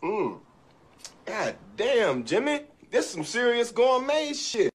God damn, Jimmy. This some serious gourmet shit.